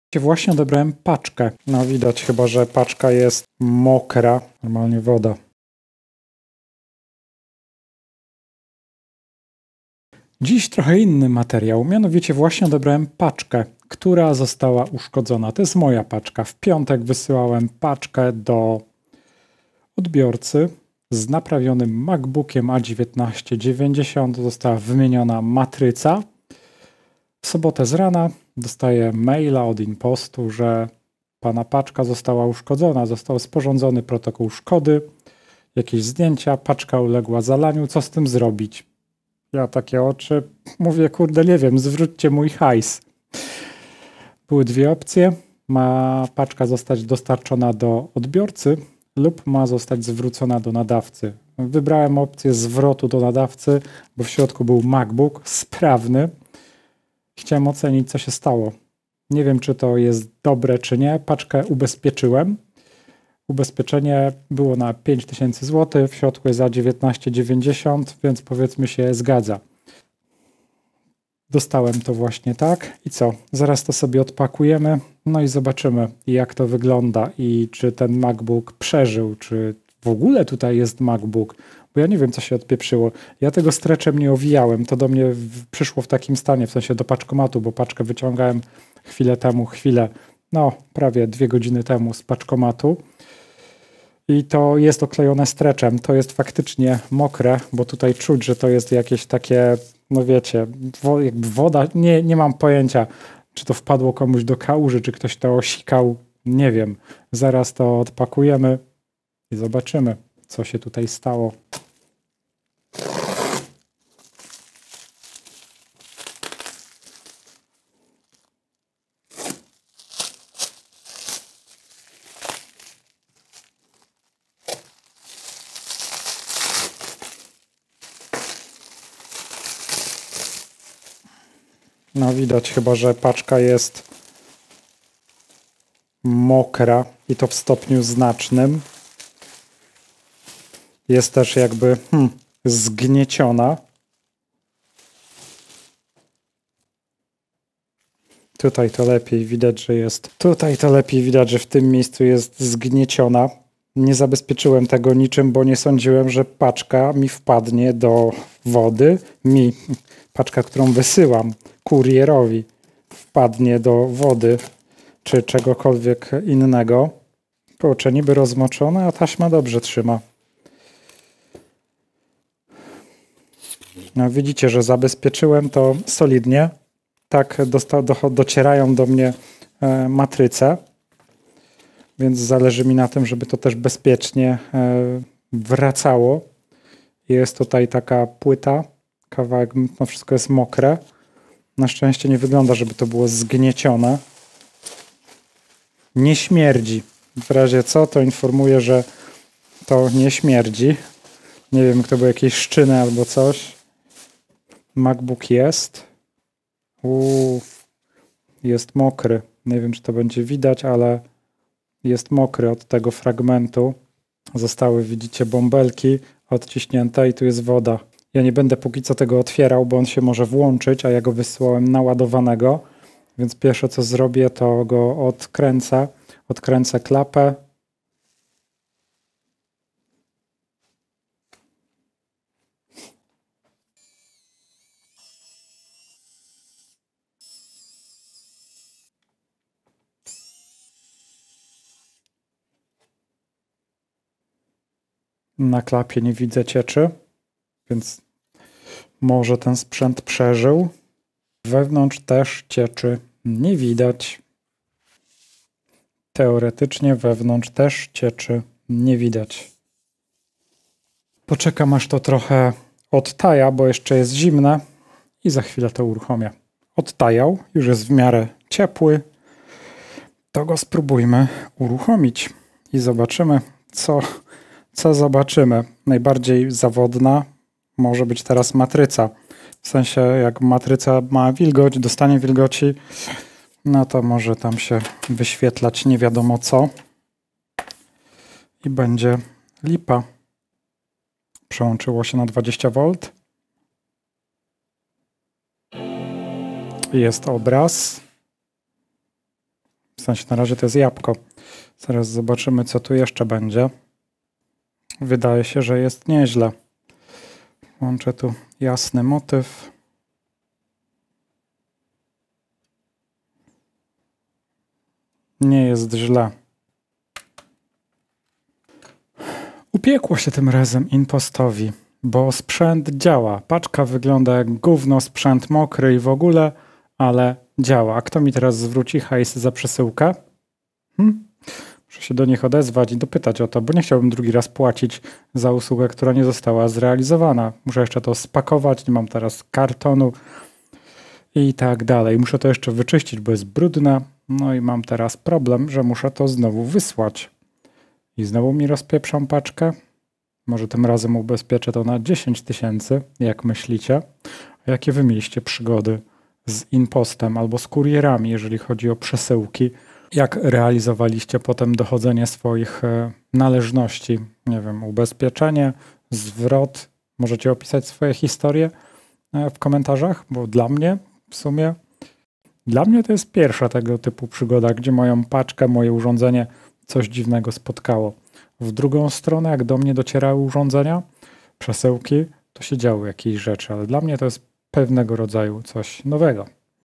Właśnie odebrałem paczkę. No widać chyba, że paczka jest mokra. Normalnie woda. Dziś trochę inny materiał. Mianowicie właśnie odebrałem paczkę, która została uszkodzona. To jest moja paczka. W piątek wysyłałem paczkę do odbiorcy z naprawionym MacBookiem A1990. Została wymieniona matryca. W sobotę z rana dostaję maila od Impostu, że pana paczka została uszkodzona. Został sporządzony protokół szkody, jakieś zdjęcia, paczka uległa zalaniu. Co z tym zrobić? Ja takie oczy, mówię, kurde, nie wiem, zwróćcie mój hajs. Były dwie opcje. Ma paczka zostać dostarczona do odbiorcy lub ma zostać zwrócona do nadawcy. Wybrałem opcję zwrotu do nadawcy, bo w środku był MacBook sprawny. Chciałem ocenić, co się stało. Nie wiem, czy to jest dobre, czy nie. Paczkę ubezpieczyłem. Ubezpieczenie było na 5000 zł, w środku jest za 19,90, więc powiedzmy się zgadza. Dostałem to właśnie tak i co? Zaraz to sobie odpakujemy, no i zobaczymy, jak to wygląda i czy ten MacBook przeżył, czy w ogóle tutaj jest MacBook, bo ja nie wiem, co się odpieprzyło. Ja tego stretchem nie owijałem, to do mnie przyszło w takim stanie, w sensie do paczkomatu, bo paczkę wyciągałem prawie 2 godziny temu z paczkomatu. I to jest oklejone stretchem. To jest faktycznie mokre, bo tutaj czuć, że to jest jakieś takie, no wiecie, jakby woda. Nie mam pojęcia, czy to wpadło komuś do kałuży, czy ktoś to osikał. Nie wiem. Zaraz to odpakujemy i zobaczymy, co się tutaj stało. No widać chyba, że paczka jest mokra i to w stopniu znacznym. Jest też jakby zgnieciona. Tutaj to lepiej widać, że jest. Tutaj to lepiej widać, że w tym miejscu jest zgnieciona. Nie zabezpieczyłem tego niczym, bo nie sądziłem, że paczka mi wpadnie do wody. Paczka, którą wysyłam kurierowi, wpadnie do wody czy czegokolwiek innego. Kurczę, niby rozmoczone, a taśma dobrze trzyma. No, widzicie, że zabezpieczyłem to solidnie. Tak docierają do mnie matryce, więc zależy mi na tym, żeby to też bezpiecznie wracało. Jest tutaj taka płyta, kawałek, no wszystko jest mokre. Na szczęście nie wygląda, żeby to było zgniecione. Nie śmierdzi. W razie co, to informuję, że to nie śmierdzi. Nie wiem, kto był jakieś szczyny albo coś. MacBook jest. Jest mokry. Nie wiem, czy to będzie widać, ale jest mokry od tego fragmentu. Zostały, widzicie, bąbelki odciśnięte i tu jest woda. Ja nie będę póki co tego otwierał, bo on się może włączyć, a ja go wysyłałem naładowanego. Więc pierwsze co zrobię, to go odkręcę. Odkręcę klapę. Na klapie nie widzę cieczy, więc może ten sprzęt przeżył. Wewnątrz też cieczy nie widać. Teoretycznie wewnątrz też cieczy nie widać. Poczekam, aż to trochę odtaja, bo jeszcze jest zimne i za chwilę to uruchomię. Odtajał, już jest w miarę ciepły. To go spróbujmy uruchomić i zobaczymy, co zobaczymy. Najbardziej zawodna może być teraz matryca. W sensie, jak matryca ma wilgoć, dostanie wilgoci, no to może tam się wyświetlać nie wiadomo co i będzie lipa. Przełączyło się na 20V. Jest obraz. W sensie na razie to jest jabłko. Zaraz zobaczymy, co tu jeszcze będzie. Wydaje się, że jest nieźle. Łączę tu jasny motyw. Nie jest źle. Upiekło się tym razem impostowi, bo sprzęt działa. Paczka wygląda jak gówno, sprzęt mokry i w ogóle, ale działa. A kto mi teraz zwróci hajs za przesyłkę? Muszę się do nich odezwać i dopytać o to, bo nie chciałbym drugi raz płacić za usługę, która nie została zrealizowana. Muszę jeszcze to spakować, nie mam teraz kartonu i tak dalej. Muszę to jeszcze wyczyścić, bo jest brudne. No i mam teraz problem, że muszę to znowu wysłać. I znowu mi rozpieprzą paczkę. Może tym razem ubezpieczę to na 10 000, jak myślicie? A jakie wy mieliście przygody z impostem albo z kurierami, jeżeli chodzi o przesyłki? Jak realizowaliście potem dochodzenie swoich należności? Nie wiem, ubezpieczenie, zwrot. Możecie opisać swoje historie w komentarzach, bo dla mnie w sumie to jest pierwsza tego typu przygoda, gdzie moją paczkę, moje urządzenie coś dziwnego spotkało. W drugą stronę, jak do mnie docierały urządzenia, przesyłki, to się działy jakieś rzeczy, ale dla mnie to jest pewnego rodzaju coś nowego.